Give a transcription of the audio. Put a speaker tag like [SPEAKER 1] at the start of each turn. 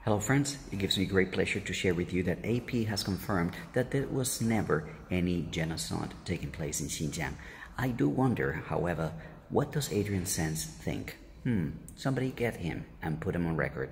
[SPEAKER 1] Hello friends, it gives me great pleasure to share with you that AP has confirmed that there was never any genocide taking place in Xinjiang. I do wonder, however, what does Adrian Zenz think? Somebody get him and put him on record.